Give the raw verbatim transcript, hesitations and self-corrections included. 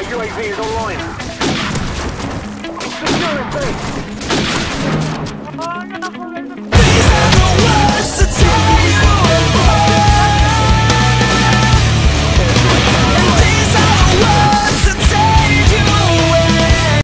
U A V is online. Secure the base.